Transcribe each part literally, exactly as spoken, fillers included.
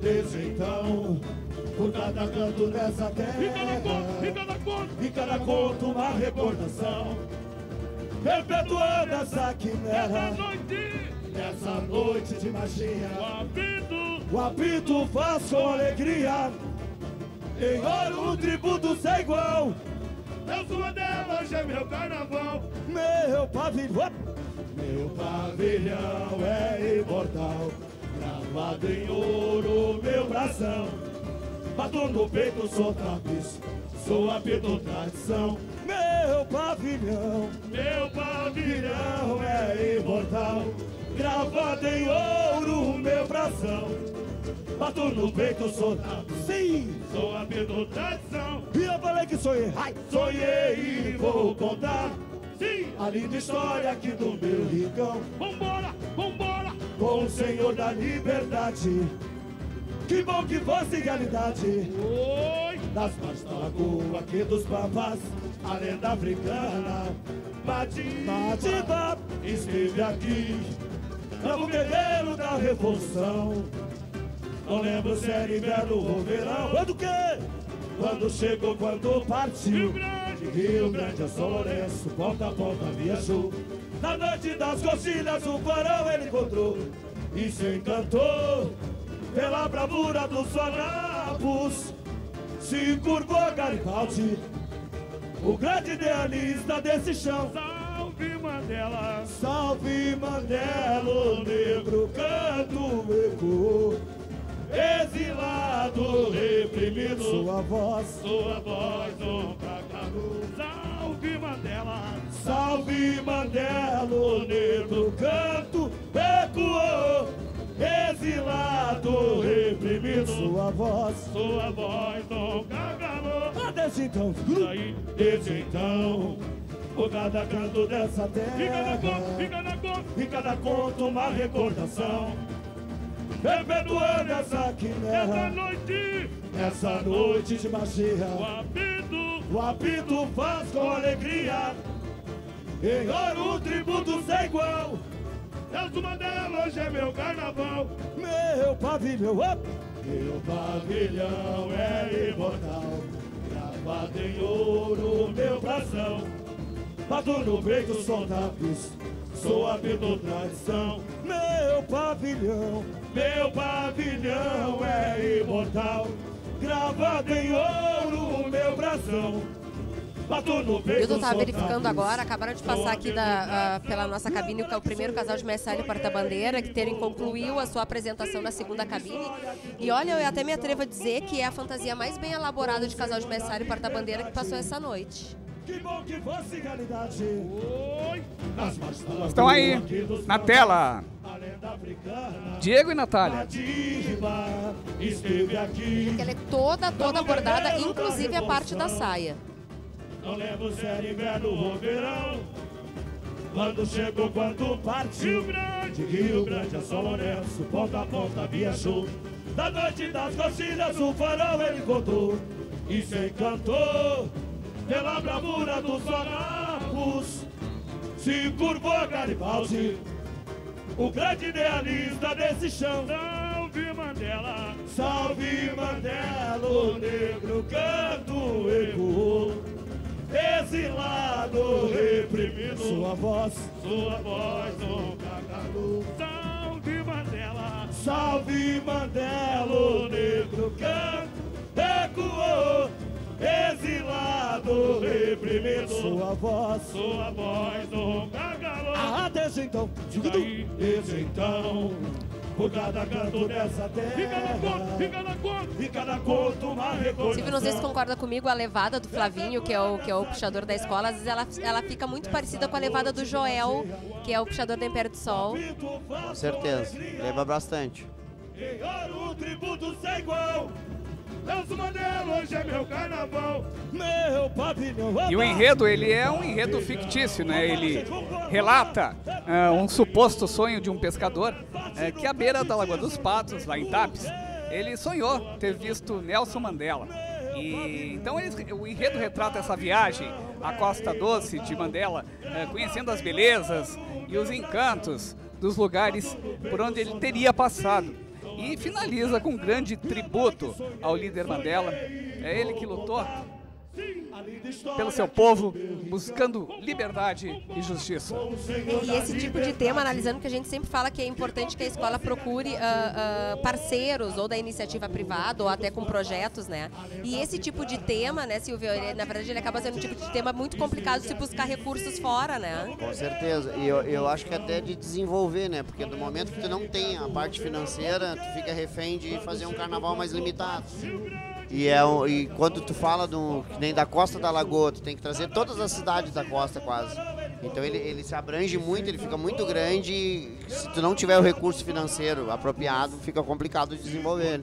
desde então, por cada canto dessa terra, E cada conto, e cada conto, e cada conto uma recordação, perpetuando essa essa quimera, noite, essa noite de magia. o apito, O apito faz com alegria, em ouro um tributo sem igual. Nelson Mandela, hoje é meu carnaval. Meu pavilhão, meu pavilhão é imortal, gravado em ouro meu brasão. Bato no peito, sou tapiz, sou apito tradição. Meu pavilhão, Meu pavilhão, pavilhão é imortal, gravado em ouro meu brasão. Bato no peito, sou tapiz, sim. sou a tradição. E eu falei que sonhei, ai, sonhei e vou contar Sim, a linda história aqui do meu rincão, vambora, vambora. com o Senhor da Liberdade. Que bom que fosse realidade. Oi, Nas margens da lagoa aqui dos Pampas, a lenda africana Madiba esteve aqui, novo guerreiro da revolução. Não lembro se era inverno ou verão. Quando que? Quando chegou, quando partiu. Rio Grande, Rio Grande a São Lourenço, ponta a ponta viajou. Na noite das coxilhas o farol ele encontrou e se encantou pela bravura dos farrapos. Se curvou a Garibaldi, o grande idealista desse chão. salve Mandela. Salve Mandela, o negro canto ecoou, exilado, reprimido, sua voz, Sua voz honra calor. Salve Mandela. salve Mandela, o negro canto ecoou, exilado, reprimido, sua voz. Sua voz honra calor. Ah, desde então, Aí, desde então, por cada canto dessa fica na conta, terra, fica na conta. e cada conto uma recordação, perpetuando essa Essa quimera, noite, essa noite de o magia. apito, O apito faz com alegria, em ouro um tributo sem igual. Nelson Mandela, hoje é meu carnaval. Meu pavilhão, oh! Meu pavilhão é imortal, gravado em ouro meu brasão. Bato no peito, sou tapiz, sou apito tradição. Meu pavilhão, meu pavilhão é imortal, gravado em ouro meu brasão. Bato no peito, Eu tô tava sou verificando tapiz, agora, acabaram de passar aqui da, ah, pela nossa cabine, que é o primeiro casal de mestre e porta-bandeira, que terem concluiu a sua apresentação na segunda cabine. E olha, eu até me atrevo a dizer que é a fantasia mais bem elaborada de casal de mestre e porta-bandeira que passou essa noite. Que bom que fosse realidade. Oi, Nas margens da Estão lagoa aí, aqui dos na Pampas, tela, a lenda africana Diego e Natália. Madiba esteve aqui. Que ela é toda, toda bordada, inclusive a parte da saia. Não lembro se era inverno ou verão. Quando chegou, quando partiu. Rio Grande, De Rio Grande a São Lourenço, ponta a ponta viajou. Da noite das coxilhas o farol ele encontrou e se encantou pela bravura dos farrapos. Se curvou a Garibaldi, o grande idealista desse chão. salve Mandela. Salve Mandela, o negro canto ecoou, exilado, reprimido, sua voz, Sua voz honra calor. Salve Mandela. salve Mandela, o negro canto ecoou, exilado, reprimido, sua voz. Sua voz honra calor. Ah, desde então, Aí, desde então, por cada canto dessa fica na conta, terra, fica na conta. e cada conto uma recordação. Silvio, não sei se concorda comigo, a levada do Flavinho, que é o, que é o puxador da escola, às vezes ela, ela fica muito parecida com a levada do Joel, que é o puxador da Império do Sol. Com certeza, leva bastante. Em ouro um tributo sem igual. Nelson Mandela, hoje é meu carnaval. Meu pavilhão. E o enredo, ele é um enredo fictício, né? Ele relata ah, um suposto sonho de um pescador eh, que à beira da Lagoa dos Patos, lá em Tapes, ele sonhou ter visto Nelson Mandela. E então eles, o enredo retrata essa viagem à Costa Doce de Mandela, eh, conhecendo as belezas e os encantos dos lugares por onde ele teria passado. e finaliza com um grande tributo ao líder Mandela. É ele que lutou pelo seu povo, buscando liberdade e justiça. E esse tipo de tema, analisando que a gente sempre fala que é importante que a escola procure uh, uh, parceiros, ou da iniciativa privada, ou até com projetos, né? E esse tipo de tema, né, Silvio, ele, na verdade ele acaba sendo um tipo de tema muito complicado de se buscar recursos fora, né? Com certeza. E eu, eu acho que até de desenvolver, né? Porque no momento que tu não tem a parte financeira, tu fica refém de fazer um carnaval mais limitado. E, é um, e quando tu fala do, que nem da Costa da Lagoa, tu tem que trazer todas as cidades da costa quase. Então ele, ele se abrange muito, ele fica muito grande e se tu não tiver o recurso financeiro apropriado, fica complicado de desenvolver.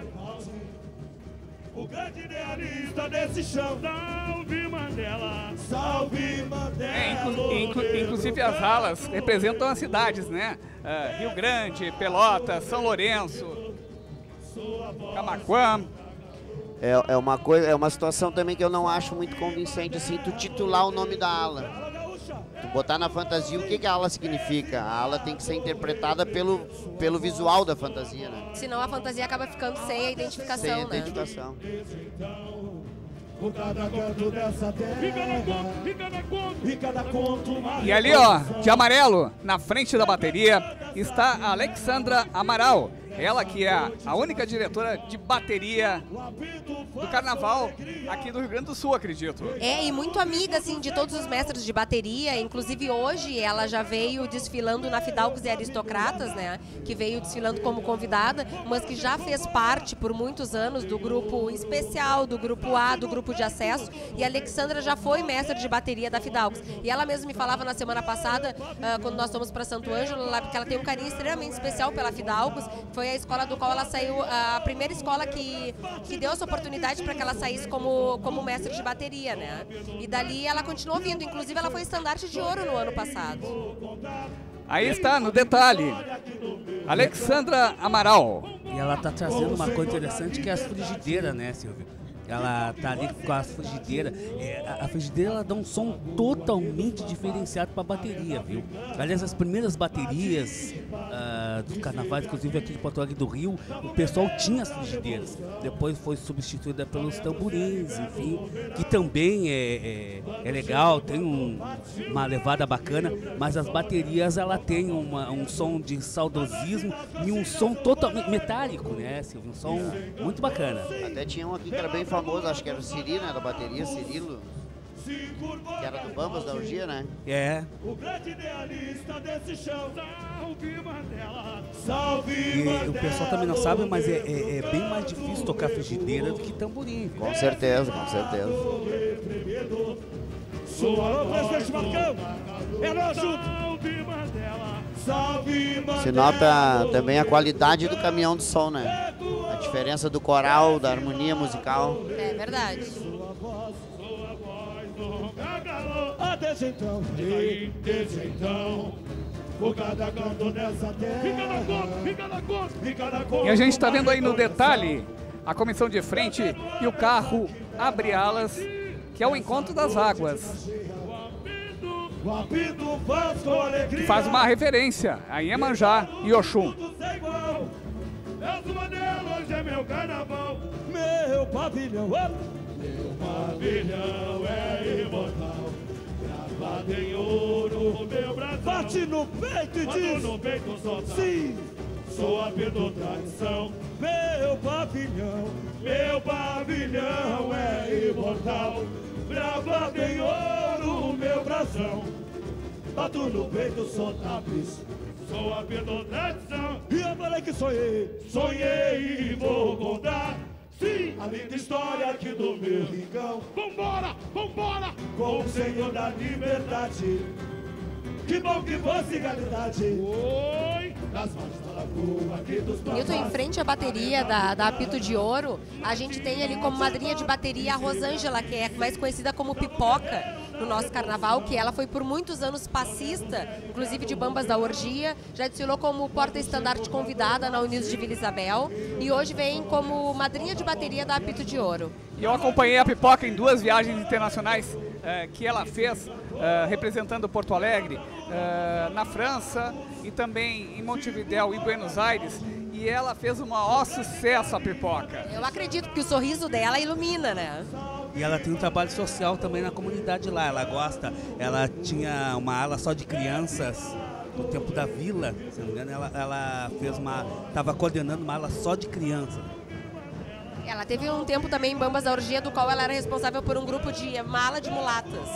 O grande idealista desse chão, salve Mandela, salve Mandela. É, inclu, inclu, inclusive as alas representam as cidades, né? Uh, Rio Grande, Pelotas, São Lourenço, Camaquã. É, é uma coisa, é uma situação também que eu não acho muito convincente, assim, tu titular o nome da ala. Tu botar na fantasia o que, que a ala significa. A ala tem que ser interpretada pelo, pelo visual da fantasia, né? Senão a fantasia acaba ficando sem a identificação, Sem a né? identificação. Por cada canto dessa terra, e cada conto, e cada conto uma E ali, ó, de amarelo, na frente da bateria, está a Alexandra Amaral. Ela que é a única diretora de bateria do carnaval aqui do Rio Grande do Sul, acredito. É, e muito amiga, assim, de todos os mestres de bateria. Inclusive hoje ela já veio desfilando na Fidalgos e Aristocratas, né? Que veio desfilando como convidada, mas que já fez parte por muitos anos do grupo especial, do grupo A, do grupo de acesso. E a Alexandra já foi mestre de bateria da Fidalgos. E ela mesma me falava na semana passada, uh, quando nós fomos para Santo Ângelo, que ela tem um carinho extremamente especial pela Fidalgos. Foi a escola do qual ela saiu, a primeira escola que, que deu essa oportunidade para que ela saísse como, como mestre de bateria, né? E dali ela continuou vindo, inclusive ela foi estandarte de ouro no ano passado. Aí está, no detalhe, Alexandra Amaral. E ela tá trazendo uma coisa interessante que é as frigideiras, né, Silvio? Ela tá ali com as frigideiras. É, a, a frigideira ela dá um som totalmente diferenciado para a bateria, viu? Aliás, as primeiras baterias uh, dos carnavais, inclusive aqui de Porto Alegre do Rio, o pessoal tinha as frigideiras. Depois foi substituída pelos tamborins, enfim, que também é, é, é legal, tem um, uma levada bacana, mas as baterias ela tem uma, um som de saudosismo e um som totalmente metálico, né, Silvio? Um som muito bacana. Até tinha um aqui que era bem famoso, acho que era o Cirilo, né, da bateria, Cirilo, que era do Bambas da Orgia, né? É. O grande idealista desse chão, salve Mandela, salve E Mandela. o pessoal também não sabe, mas é, é, é bem mais difícil tocar frigideira do que tamborim. Com certeza, com certeza. Sua presidente Marcão, é nós juntos, salve Mandela, salve Mandela. Se nota também a qualidade do caminhão de som, né? A diferença do coral, da harmonia musical. É verdade. Ah, desde então, desde então, por cada canto dessa terra, fica na conta, fica na conta, fica na conta. E a gente está vendo aí no detalhe a comissão de frente e o carro abre alas, que é o encontro das águas. O apito faz com alegria, Faz uma referência a Iemanjá e Oxum. Nelson Mandela, hoje é meu carnaval, meu pavilhão, meu pavilhão é imortal, gravado em ouro, meu braço bate no peito e diz, no peito solta, sim, sou a do tradição, meu pavilhão, meu pavilhão é imortal, gravado em ouro, meu bração, bato no peito, sou tapis. Sou a do tradição. E eu falei que sonhei, sonhei e vou contar. Sim, a linda história aqui do meu rincão. Vambora, vambora, com o Senhor da Liberdade. Que bom que fosse realidade. Oi, nas margens da lagoa aqui dos Nilton, em frente à bateria da, da Apito de Ouro, a gente tem ali como madrinha de bateria a Rosângela, que é mais conhecida como Pipoca no nosso carnaval, que ela foi por muitos anos passista, inclusive de Bambas da Orgia, já desfilou como porta-estandarte convidada na Unidos de Vila Isabel e hoje vem como madrinha de bateria da Apito de Ouro. E eu acompanhei a Pipoca em duas viagens internacionais eh, que ela fez, eh, representando Porto Alegre, eh, na França e também em Montevidéu e Buenos Aires. e ela fez o maior sucesso, a pipoca. Eu acredito que o sorriso dela ilumina, né? E ela tem um trabalho social também na comunidade lá, ela gosta, ela tinha uma ala só de crianças no tempo da vila, se não me engano, ela, ela fez uma, estava coordenando uma ala só de crianças. Ela teve um tempo também em Bambas da Orgia, do qual ela era responsável por um grupo de mala de mulatas.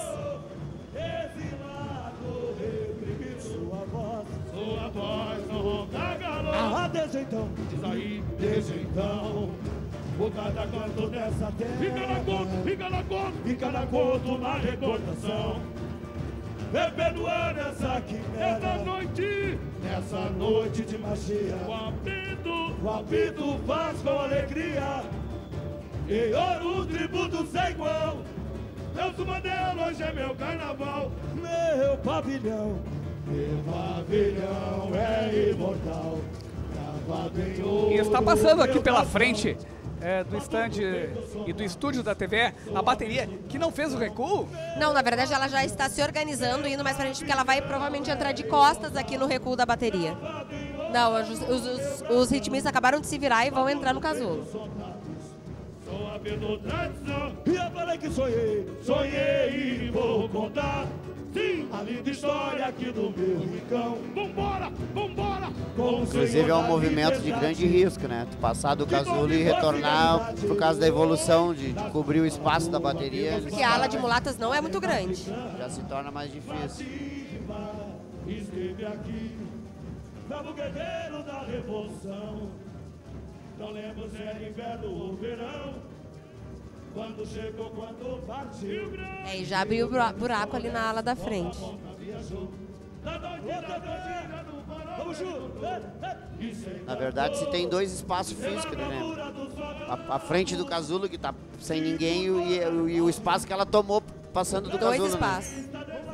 Sua voz no ronda galão. Ah, desde então, Diz aí, desde então, o cada canto nessa terra fica na conta, fica na conta. fica na conta uma recordação, perpetuando essa Essa quimera. noite, Nessa noite de magia, o apito, o apito faz com alegria, e ouro um tributo sem igual. Nelson Mandela, hoje é meu carnaval. Meu pavilhão, meu pavilhão é imortal, gravado em ouro. E está passando aqui pela frente é, do estande e do estúdio da T V a bateria que não fez o recuo. Não, na verdade ela já está se organizando, indo mais pra frente, porque ela vai provavelmente entrar de costas aqui no recuo da bateria. Não, os, os, os, os ritmistas acabaram de se virar e vão entrar no casulo. Sou a pelo tradição. E eu falei que sonhei, sonhei e vou contar, Sim, a linda história aqui do meu rincão. vambora, vambora. Com o Inclusive Senhor é um da movimento de liberdade. grande risco, né? Tu passar do casulo e retornar por causa da evolução, de, de cobrir o espaço da bateria, Porque a ala de mulatas não é muito grande. já se torna mais difícil. Esteve aqui, bravo guerreiro da revolução. Não lembro se era inverno ou verão, quando chegou, quando partiu. É, e já abriu o bura- buraco ali na ala da frente. Da noite da terra, vamos junto. Na verdade, se tem dois espaços físicos, né? A, a frente do casulo, que tá sem ninguém, e, o- e o espaço que ela tomou passando do Dois casulo. né? espaços.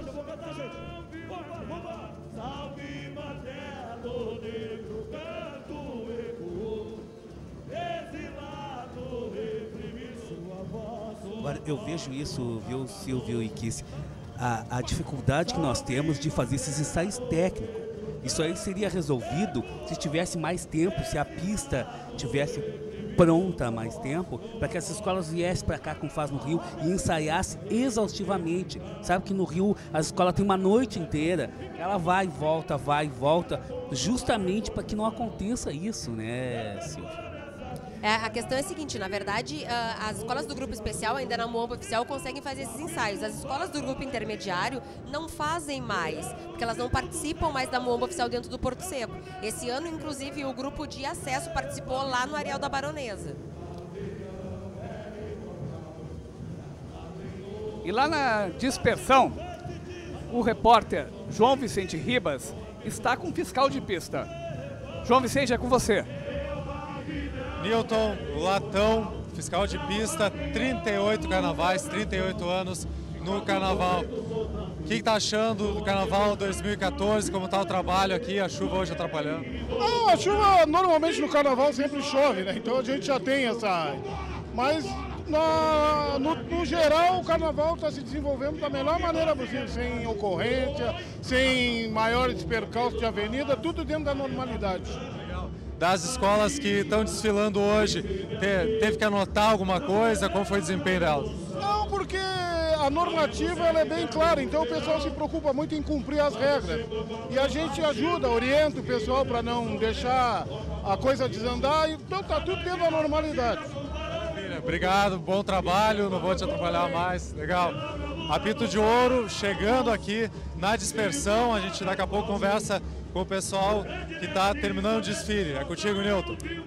Salve Martelo, negro canto ecoou, exilado reprimir sua voz. Agora, eu vejo isso, viu, Silvio e Kiss, a, a dificuldade que nós temos de fazer esses ensaios técnicos. Isso aí seria resolvido se tivesse mais tempo, se a pista tivesse pronta há mais tempo, para que as escolas viessem para cá, como faz no Rio, e ensaiassem exaustivamente. Sabe que no Rio a escola tem uma noite inteira, ela vai e volta, vai e volta, justamente para que não aconteça isso, né, Silvio? É, a questão é a seguinte, na verdade, ah, as escolas do grupo especial, ainda na Moamba Oficial, conseguem fazer esses ensaios. As escolas do grupo intermediário não fazem mais, porque elas não participam mais da Moamba Oficial dentro do Porto Seco. Esse ano, inclusive, o grupo de acesso participou lá no Areal da Baronesa. E lá na dispersão, o repórter João Vicente Ribas está com fiscal de pista. João Vicente, é com você. Newton, Latão, fiscal de pista, trinta e oito carnavais, trinta e oito anos no carnaval. O que está achando do carnaval dois mil e quatorze? Como está o trabalho aqui? A chuva hoje atrapalhando? Não, a chuva normalmente no carnaval sempre chove, né? Então a gente já tem essa. Mas na- no, no geral o carnaval está se desenvolvendo da melhor maneira possível, sem ocorrência, sem maiores percalços de avenida, tudo dentro da normalidade. Das escolas que estão desfilando hoje, te- teve que anotar alguma coisa? Como foi o desempenho delas? Não, porque a normativa ela é bem clara, então o pessoal se preocupa muito em cumprir as regras. E a gente ajuda, orienta o pessoal para não deixar a coisa desandar, então tá tudo dentro da normalidade. Maravilha, obrigado, bom trabalho, não vou te atrapalhar mais. Legal. Apito de Ouro chegando aqui na dispersão, a gente daqui a pouco conversa com o pessoal que está terminando o desfile. É contigo, Newton.